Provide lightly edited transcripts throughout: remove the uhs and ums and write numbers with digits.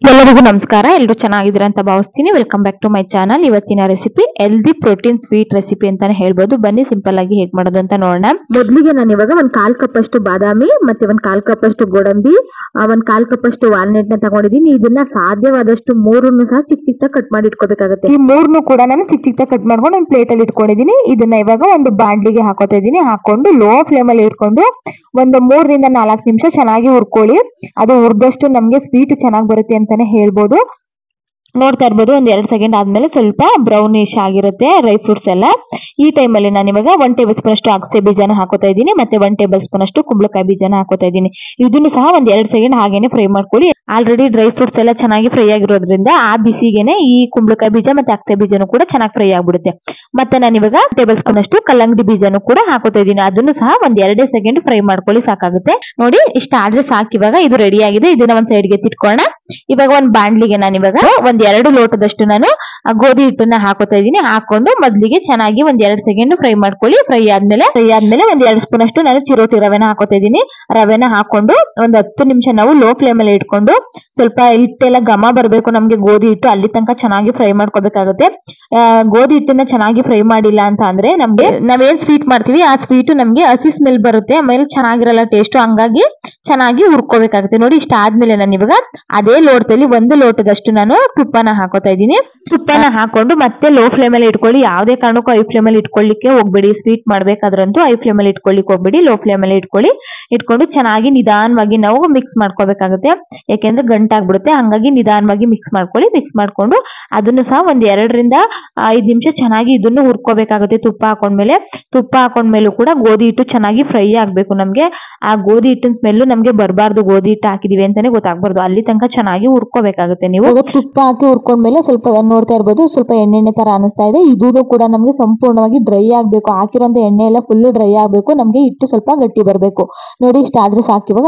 ಎಲ್ಲರಿಗೂ ನಮಸ್ಕಾರ. ಎಲ್ಲರೂ ಚೆನ್ನಾಗಿದ್ದೀರಾ ಅಂತ ಭಾವಿಸ್ತೀನಿ. Welcome back to my channel. ಇವತ್ತಿನ recipe healthy protein sweet recipe ಅಂತಾನೆ ಹೇಳ್ಬೋದು. ಬನ್ನಿ ಸಿಂಪಲ್ ಆಗಿ ಹೇಗೆ ಮಾಡೋದು ಅಂತ ನೋಡೋಣ. ಮೊದಲಿಗೆ ನಾನು ಇವಾಗ ಒಂದ್ 1/4 ಕಪ್ ಅಷ್ಟು ಬಾದಾಮಿ, ಮತ್ತೆ ಒಂದ್ 1/4 ಕಪ್ ಅಷ್ಟು ಗೋಡಂಬಿ, ಒಂದ್ 1/4 ಕಪ್ ಅಷ್ಟು ವಾಲ್ನಟ್ ನ ತಗೊಂಡಿದ್ದೀನಿ. ಇದನ್ನ ಸಾಧ್ಯವಾದಷ್ಟು ಮೂರನ್ನು ಸಹ ಚಿಕ್ಕ ಚಿಕ್ಕ ಕಟ್ ಮಾಡಿ ಇಟ್ಕೋಬೇಕಾಗುತ್ತೆ. ಈ ಮೂರನ್ನು ಕೂಡ ನಾನು ಚಿಕ್ಕ ಚಿಕ್ಕ ಕಟ್ ಮಾಡ್ಕೊಂಡು ಒಂದು ಪ್ಲೇಟ್ ಅಲ್ಲಿ ಇಟ್ಕೊಂಡಿದ್ದೀನಿ. ಇದನ್ನ ಇವಾಗ ಒಂದು ಬಾಂಡ್ಲಿಗೆ ಹಾಕೋತಾ ಇದ್ದೀನಿ. ಹಾಕೊಂಡು ಲೋ ಫ್ಲೇಮ್ ಅಲ್ಲಿ ಇಟ್ಕೊಂಡು ಒಂದು 3 ರಿಂದ 4 ನಿಮಿಷ ಚೆನ್ನಾಗಿ ಹುರ್ಕೊಳ್ಳಿ. ಅದು ಹುರಿದಷ್ಟು ನಮ್ಗೆ ಸ್ವೀಟ್ ಚೆನ್ನಾಗಿ ಬರುತ್ತೆ ಅಂತಾನೆ ಹೇಳ್ಬೋದು. ನೋಡ್ತಾ ಇರ್ಬೋದು, ಒಂದ್ 2 ಸೆಕೆಂಡ್ ಆದ್ಮೇಲೆ ಸ್ವಲ್ಪ ಬ್ರೌನಿಶ್ ಆಗಿರುತ್ತೆ ಡ್ರೈ ಫ್ರೂಟ್ಸ್ ಎಲ್ಲ. ಈ ಟೈಮಲ್ಲಿ ನಾನು ಇವಾಗ 1 ಟೇಬಲ್ ಸ್ಪೂನ್ ಅಷ್ಟು ಅಗಸೆ ಬೀಜನ ಹಾಕೋತಾ ಇದ್ದೀನಿ. ಮತ್ತೆ 1 ಟೇಬಲ್ ಸ್ಪೂನ್ ಅಷ್ಟು ಕುಂಬಳಕಾಯಿ ಬೀಜನ ಹಾಕೋತಾ ಇದ್ದೀನಿ. ಇದನ್ನು ಸಹ ಒಂದ್ 2 ಸೆಕೆಂಡ್ ಹಾಗೇನೆ ಫ್ರೈ ಮಾಡ್ಕೊಳ್ಳಿ. ಆಲ್ರೆಡಿ ಡ್ರೈ ಫ್ರೂಟ್ಸ್ ಎಲ್ಲ ಚೆನ್ನಾಗಿ ಫ್ರೈ ಆಗಿರೋದ್ರಿಂದ ಆ ಬಿಸಿಗೆನೆ ಈ ಕುಂಬಳಕಾಯಿ ಬೀಜ ಮತ್ತೆ ಅಗಸೆ ಬೀಜನೂ ಕೂಡ ಚೆನ್ನಾಗಿ ಫ್ರೈ ಆಗ್ಬಿಡುತ್ತೆ. ಮತ್ತೆ ನಾನು ಇವಾಗ ಟೇಬಲ್ ಸ್ಪೂನ್ ಅಷ್ಟು ಕಲ್ಲಂಗಡಿ ಬೀಜನೂ ಕೂಡ ಹಾಕೋತಾ ಇದ್ದೀನಿ. ಅದನ್ನು ಸಹ ಒಂದ್ 2 ಸೆಕೆಂಡ್ ಫ್ರೈ ಮಾಡ್ಕೊಳ್ಳಿ, ಸಾಕಾಗುತ್ತೆ. ನೋಡಿ, ಇಷ್ಟ ಆದ್ರೆ ಸಾಕು. ಇವಾಗ ಇದು ರೆಡಿ ಆಗಿದೆ. ಇದನ್ನ ಒಂದ್ ಸೈಡ್ಗೆ ಎತ್ತಿಟ್ಕೊಳ್ಳೋಣ. ಇವಾಗ ಒಂದ್ ಬಾಂಡ್ಲಿಗೆ ನಾನು ಇವಾಗ ಒಂದ್ 2 ಲೋಟದಷ್ಟು ನಾನು ಗೋಧಿ ಹಿಟ್ಟನ್ನ ಹಾಕೋತಾ ಇದ್ದೀನಿ. ಹಾಕೊಂಡು ಮೊದ್ಲಿಗೆ ಚೆನ್ನಾಗಿ ಒಂದ್ 2 ಸೆಕೆಂಡ್ ಫ್ರೈ ಮಾಡ್ಕೊಳ್ಳಿ. ಫ್ರೈ ಆದ್ಮೇಲೆ ಒಂದ್ 2 ಸ್ಪೂನ್ ಅಷ್ಟು ನಾನು ಚಿರೋಟಿ ರವೆನ ಹಾಕೋತಾ ಇದ್ದೀನಿ. ರವೆನ ಹಾಕೊಂಡು ಒಂದ್ 10 ನಿಮಿಷ ನಾವು ಲೋ ಫ್ಲೇಮ್ ಅಲ್ಲಿ ಇಟ್ಕೊಂಡು ಸ್ವಲ್ಪ ಹಿಟ್ಟೆಲ್ಲ ಘಮ ಬರ್ಬೇಕು ನಮ್ಗೆ ಗೋಧಿ ಹಿಟ್ಟು, ಅಲ್ಲಿ ತನಕ ಚೆನ್ನಾಗಿ ಫ್ರೈ ಮಾಡ್ಕೋಬೇಕಾಗುತ್ತೆ. ಗೋಧಿ ಹಿಟ್ಟನ್ನ ಚೆನ್ನಾಗಿ ಫ್ರೈ ಮಾಡಿಲ್ಲ ಅಂತ ಅಂದ್ರೆ ನಮ್ಗೆ ನಾವೇನ್ ಸ್ವೀಟ್ ಮಾಡ್ತೀವಿ ಆ ಸ್ವೀಟ್ ನಮ್ಗೆ ಹಸಿ ಸ್ಮೆಲ್ ಬರುತ್ತೆ, ಆಮೇಲೆ ಚೆನ್ನಾಗಿರಲ್ಲ ಟೇಸ್ಟ್. ಹಂಗಾಗಿ ಚೆನ್ನಾಗಿ ಹುರ್ಕೋಬೇಕಾಗುತ್ತೆ. ನೋಡಿ, ಇಷ್ಟ ಆದ್ಮೇಲೆ ನಾನು ಇವಾಗ ಅದೇ ಲೋಟದಲ್ಲಿ 1 ಲೋಟದಷ್ಟು ನಾನು ತುಪ್ಪನ ಹಾಕೋತಾ ಇದ್ದೀನಿ. ತುಪ್ಪನ ಹಾಕೊಂಡು ಮತ್ತೆ ಲೋ ಫ್ಲೇಮ್ ಅಲ್ಲಿ ಇಟ್ಕೊಳ್ಳಿ. ಯಾವುದೇ ಕಾರಣಕ್ಕೂ ಹೈ ಫ್ಲೇಮ್ ಅಲ್ಲಿ ಇಟ್ಕೊಳ್ಳಿಕ್ಕೆ ಹೋಗ್ಬೇಡಿ. ಸ್ವೀಟ್ ಮಾಡ್ಬೇಕಾದ್ರಂತೂ ಹೈ ಫ್ಲೇಮ್ ಅಲ್ಲಿ ಇಟ್ಕೊಳ್ಳಿಕ್ಕೆ ಹೋಗ್ಬೇಡಿ, ಲೋ ಫ್ಲೇಮ್ ಅಲ್ಲಿ ಇಟ್ಕೊಂಡು ಚೆನ್ನಾಗಿ ನಿಧಾನವಾಗಿ ನಾವು ಮಿಕ್ಸ್ ಮಾಡ್ಕೋಬೇಕಾಗುತ್ತೆ. ಯಾಕೆಂದ್ರೆ ಗಂಟಾಗ್ಬಿಡುತ್ತೆ. ಹಂಗಾಗಿ ನಿಧಾನವಾಗಿ ಮಿಕ್ಸ್ ಮಾಡ್ಕೊಳ್ಳಿ. ಮಿಕ್ಸ್ ಮಾಡ್ಕೊಂಡು ಅದನ್ನು ಸಹ ಒಂದ್ 2 ರಿಂದ 5 ನಿಮಿಷ ಚೆನ್ನಾಗಿ ಇದನ್ನು ಹುರ್ಕೋಬೇಕಾಗುತ್ತೆ. ತುಪ್ಪ ಹಾಕೊಂಡ್ಮೇಲೂ ಕೂಡ ಗೋಧಿ ಹಿಟ್ಟು ಚೆನ್ನಾಗಿ ಫ್ರೈ ಆಗ್ಬೇಕು. ನಮ್ಗೆ ಆ ಗೋಧಿ ಹಿಟ್ಟಿನ ಸ್ಮೆಲ್ಲು ನಮ್ಗೆ ಬರಬಾರ್ದು. ಗೋಧಿ ಹಿಟ್ಟು ಹಾಕಿದೀವಿ ಅಂತಾನೆ ಗೊತ್ತಾಗ್ಬಾರ್ದು. ಅಲ್ಲಿ ತನಕ ಚೆನ್ನಾಗಿ ಹುರ್ಕೋಬೇಕಾಗುತ್ತೆ. ನೀವು ತುಪ್ಪ ಹಾಕಿ ಹುರ್ಕೊಂಡ್ಮೇಲೆ ಸ್ವಲ್ಪ ನೋಡ್ತಾ ಇರ್ಬೋದು, ಸ್ವಲ್ಪ ಎಣ್ಣೆ ತರ ಅನಿಸ್ತಾ ಇದೆ. ಇದು ಕೂಡ ನಮ್ಗೆ ಸಂಪೂರ್ಣವಾಗಿ ಡ್ರೈ ಆಗ್ಬೇಕು. ಹಾಕಿರೋಂತ ಎಣ್ಣೆ ಎಲ್ಲ ಫುಲ್ ಡ್ರೈ ಆಗ್ಬೇಕು. ನಮ್ಗೆ ಹಿಟ್ಟು ಸ್ವಲ್ಪ ಗಟ್ಟಿ ಬರ್ಬೇಕು. ನೋಡಿ, ಇಷ್ಟ ಆದ್ರೆ ಸಾಕು. ಇವಾಗ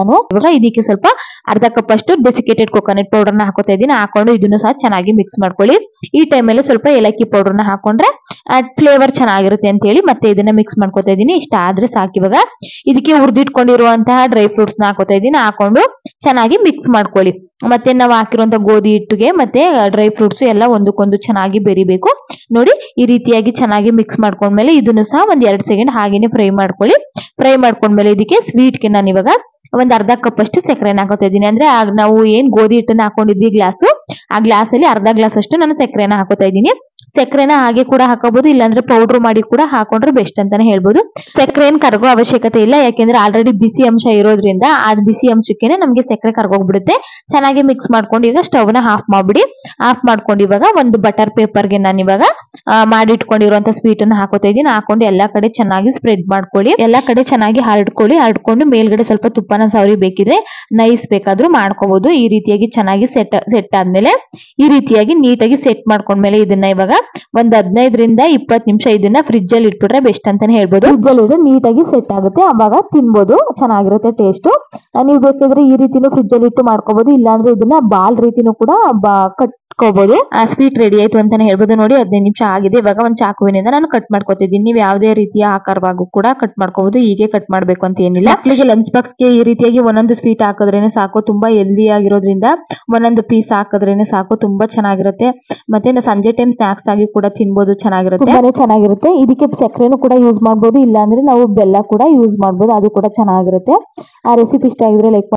ಇದಕ್ಕೆ ಸ್ವಲ್ಪ ಅರ್ಧ ಕಪ್ ಅಷ್ಟು ಡೆಸಿಕೇಟೆಡ್ ಕೊಕೊನಟ್ ಪೌಡರ್ ನ ಹಾಕೋತಾ ಇದ್ದೀನಿ. ಹಾಕೊಂಡು ಇದನ್ನು ಸಹ ಚೆನ್ನಾಗಿ ಮಿಕ್ಸ್ ಮಾಡ್ಕೊಳ್ಳಿ. ಈ ಟೈಮಲ್ಲಿ ಸ್ವಲ್ಪ ಏಲಕ್ಕಿ ಪೌಡರ್ ನ ಹಾಕೊಂಡ್ರೆ ಫ್ಲೇವರ್ ಚೆನ್ನಾಗಿರುತ್ತೆ ಅಂತ ಹೇಳಿ ಮತ್ತೆ ಇದನ್ನ ಮಿಕ್ಸ್ ಮಾಡ್ಕೋತಾ ಇದ್ದೀನಿ. ಇಷ್ಟ ಆದ್ರೆ ಸಾಕು. ಇವಾಗ ಇದಕ್ಕೆ ಹುರಿದಿಟ್ಕೊಂಡಿರುವಂತಹ ಡ್ರೈ ಫ್ರೂಟ್ಸ್ ನ ಹಾಕೋತಾ ಇದ್ದೀನಿ. ಹಾಕೊಂಡು ಚೆನ್ನಾಗಿ ಮಿಕ್ಸ್ ಮಾಡ್ಕೊಳ್ಳಿ. ಮತ್ತೆ ನಾವು ಹಾಕಿರುವಂತ ಗೋಧಿ ಹಿಟ್ಟಿಗೆ ಮತ್ತೆ ಡ್ರೈ ಫ್ರೂಟ್ಸ್ ಎಲ್ಲ ಒಂದಕ್ಕೊಂದು ಚೆನ್ನಾಗಿ ಬೆರಿಬೇಕು. ನೋಡಿ, ಈ ರೀತಿಯಾಗಿ ಚೆನ್ನಾಗಿ ಮಿಕ್ಸ್ ಮಾಡ್ಕೊಂಡ್ಮೇಲೆ ಇದನ್ನು ಸಹ ಒಂದ್ 2 ಸೆಕೆಂಡ್ ಹಾಗೇನೆ ಫ್ರೈ ಮಾಡ್ಕೊಳ್ಳಿ. ಫ್ರೈ ಮಾಡ್ಕೊಂಡ್ಮೇಲೆ ಇದಕ್ಕೆ ಸ್ವೀಟ್ಗೆ ನಾನು ಇವಾಗ ಒಂದ್ ಅರ್ಧ ಕಪ್ ಅಷ್ಟು ಸಕ್ಕರೆನ ಹಾಕೋತಾ ಇದ್ದೀನಿ. ಅಂದ್ರೆ ನಾವು ಏನ್ ಗೋಧಿ ಹಿಟ್ಟನ್ನ ಹಾಕೊಂಡಿದ್ವಿ ಗ್ಲಾಸು, ಆ ಗ್ಲಾಸ್ ಅಲ್ಲಿ ಅರ್ಧ ಗ್ಲಾಸ್ ಅಷ್ಟು ನಾನು ಸಕ್ಕರೆನ ಹಾಕೋತಾ ಇದ್ದೀನಿ. ಸಕ್ಕರೆನ ಹಾಗೆ ಕೂಡ ಹಾಕೋಬಹುದು, ಇಲ್ಲಾಂದ್ರೆ ಪೌಡರ್ ಮಾಡಿ ಕೂಡ ಹಾಕೊಂಡ್ರೆ ಬೆಸ್ಟ್ ಅಂತಾನೆ ಹೇಳ್ಬೋದು. ಸಕ್ಕರೆ ಏನ್ ಕರಗೋ ಅವಶ್ಯಕತೆ ಇಲ್ಲ, ಯಾಕೆಂದ್ರೆ ಆಲ್ರೆಡಿ ಬಿಸಿ ಅಂಶ ಇರೋದ್ರಿಂದ ಆ ಬಿಸಿ ಅಂಶಕ್ಕೆ ನಮ್ಗೆ ಸಕ್ಕರೆ ಕರ್ಗೋಗ್ಬಿಡುತ್ತೆ. ಚೆನ್ನಾಗಿ ಮಿಕ್ಸ್ ಮಾಡ್ಕೊಂಡು ಈಗ ಸ್ಟವ್ ನ ಆಫ್ ಮಾಡ್ಬಿಡಿ. ಆಫ್ ಮಾಡ್ಕೊಂಡು ಇವಾಗ ಒಂದು ಬಟರ್ ಪೇಪರ್ಗೆ ನಾನು ಇವಾಗ ಮಾಡಿಟ್ಕೊಂಡಿರುವಂತ ಸ್ವೀಟ್ ಅನ್ನು ಹಾಕೋತಾ ಇದ್ದೀನಿ. ಹಾಕೊಂಡು ಎಲ್ಲಾ ಕಡೆ ಚೆನ್ನಾಗಿ ಸ್ಪ್ರೆಡ್ ಮಾಡ್ಕೊಳ್ಳಿ. ಎಲ್ಲಾ ಕಡೆ ಚೆನ್ನಾಗಿ ಹರಡ್ಕೊಂಡು ಮೇಲ್ಗಡೆ ಸ್ವಲ್ಪ ತುಪ್ಪನ ಸವರಿ ಬೇಕಿದ್ರೆ ನೈಸ್ ಬೇಕಾದ್ರೂ ಮಾಡ್ಕೋಬಹುದು. ಈ ರೀತಿಯಾಗಿ ಚೆನ್ನಾಗಿ ಸೆಟ್ ಆದ್ಮೇಲೆ ಈ ರೀತಿಯಾಗಿ ನೀಟಾಗಿ ಸೆಟ್ ಮಾಡ್ಕೊಂಡ್ಮೇಲೆ ಇದನ್ನ ಇವಾಗ ಒಂದ್ 15 ರಿಂದ 20 ನಿಮಿಷ ಇದನ್ನ ಫ್ರಿಜ್ ಅಲ್ಲಿ ಇಟ್ಬಿಟ್ರೆ ಬೆಸ್ಟ್ ಅಂತಾನೆ ಹೇಳ್ಬೋದು. ಫ್ರಿಜ್ ಅಲ್ಲಿ ನೀಟಾಗಿ ಸೆಟ್ ಆಗುತ್ತೆ, ಅವಾಗ ತಿನ್ಬೋದು, ಚೆನ್ನಾಗಿರುತ್ತೆ ಟೇಸ್ಟ್. ನೀವು ಬೇಕಾದ್ರೆ ಈ ರೀತಿನೂ ಫ್ರಿಜ್ ಅಲ್ಲಿ ಇಟ್ಟು ಮಾಡ್ಕೋಬಹುದು, ಇಲ್ಲಾಂದ್ರೆ ಇದನ್ನ ಬಾಲ್ ರೀತಿನೂ ಕೂಡ ಕಟ್ಕೋಬಹುದು. ಸ್ವೀಟ್ ರೆಡಿ ಆಯ್ತು ಅಂತಾನೆ ಹೇಳ್ಬೋದು. ನೋಡಿ, 15 ನಿಮಿಷ ಆಗಿದೆ. ಇವಾಗ ಒಂದ್ ಚಾಕುವಿನಿಂದ ನಾನು ಕಟ್ ಮಾಡ್ಕೊತಿದ್ದೀನಿ. ನೀವು ಯಾವುದೇ ರೀತಿಯ ಆಕಾರವಾಗೂ ಕೂಡ ಕಟ್ ಮಾಡ್ಕೋಬಹುದು. ಹೀಗೆ ಕಟ್ ಮಾಡ್ಬೇಕು ಅಂತ ಏನಿಲ್ಲ. ಮಕ್ಕಳಿಗೆ ಲಂಚ್ ಬಾಕ್ಸ್ ಗೆ ಈ ರೀತಿಯಾಗಿ ಒಂದೊಂದು ಸ್ವೀಟ್ ಹಾಕಿದ್ರೇನೆ ಸಾಕು. ತುಂಬಾ ಹೆಲ್ದಿ ಆಗಿರೋದ್ರಿಂದ ಒಂದೊಂದು ಪೀಸ್ ಹಾಕಿದ್ರೇನೆ ಸಾಕು, ತುಂಬಾ ಚೆನ್ನಾಗಿರುತ್ತೆ. ಮತ್ತೆ ಸಂಜೆ ಟೈಮ್ ಸ್ನಾಕ್ಸ್ ಆಗಿ ಕೂಡ ತಿನ್ಬೋದು, ಚೆನ್ನಾಗಿರುತ್ತೆ. ಇದಕ್ಕೆ ಸಕ್ಕರೆನೂ ಕೂಡ ಯೂಸ್ ಮಾಡ್ಬೋದು, ಇಲ್ಲಾಂದ್ರೆ ನಾವು ಬೆಲ್ಲ ಕೂಡ ಯೂಸ್ ಮಾಡ್ಬೋದು, ಅದು ಕೂಡ ಚೆನ್ನಾಗಿರುತ್ತೆ. ಆ ರೆಸಿಪಿ ಇಷ್ಟ ಆಗಿದ್ರೆ ಲೈಕ್